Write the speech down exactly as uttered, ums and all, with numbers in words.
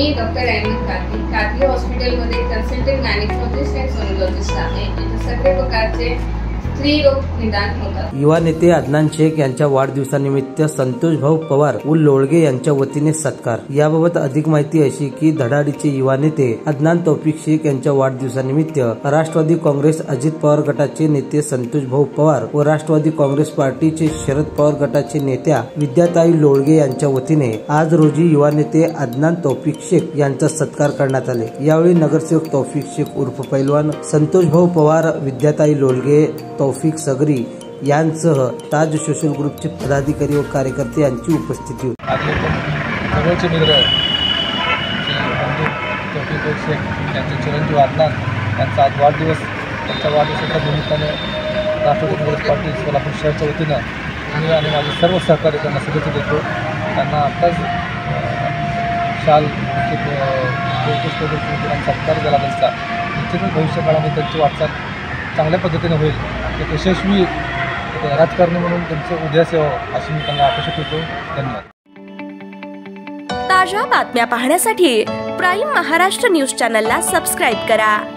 मी doctor Ahmad काकी काकी हॉस्पिटलमध्ये कन्सल्टंट गायनेकोलॉजिस्ट आणि सोनोलॉजिस्ट आहे। इथे सगळे प्रकारचे स्त्री रोग निदान होतात। युवा नेते अदनान शेख यांच्या वाढदिवसानिमित्त संतोष भाऊ पवार व लोळगे यांच्या वतीने सत्कार। याबाबत अधिक माहिती अशी की धडाडीचे युवा नेते अदनान तौफिक शेख यांच्या वाढदिवसानिमित्त राष्ट्रवादी काँग्रेस अजित पवार गटाचे नेते संतोष भाऊ पवार व राष्ट्रवादी काँग्रेस पार्टीचे शरद पवार गटाचे नेत्या विद्याताई लोळगे यांच्या वतीने आज रोजी युवा नेते अदनान तौफिक शेख यांचा सत्कार करण्यात आले। यावेळी नगरसेवक तौफिक शेख उर्फ पैलवान, संतोष भाऊ पवार, विद्याताई लोळगे, तौफिक सगरी यांसह ताज सोशल ग्रुपचे पदाधिकारी व कार्यकर्ते यांची उपस्थिती होती। जवळचे मित्र तौफिक शेख यांचे चिरंजीव अदनान यांचा आज वाढदिवस, त्यांच्या वाढदिवसाच्या निमित्ताने राष्ट्रवादी काँग्रेस पार्टी सोलापूर शहराच्या वतीनं मी आणि माझे सर्व सहकारी त्यांना शुभेच्छा देतो। त्यांना आत्ताच शाल सत्कार केला त्यांचा निश्चितच भविष्य काळामध्ये त्यांची वाटचाल चांगल्या पद्धतीने होईल, एक यशस्वी राजकारणी म्हणून त्यांचं उदयास यावं अशी मी त्यांना अपेक्षा करतो। धन्यवाद। ताज्या बातम्या पाहण्यासाठी प्राईम महाराष्ट्र न्यूज चॅनलला सबस्क्राईब करा।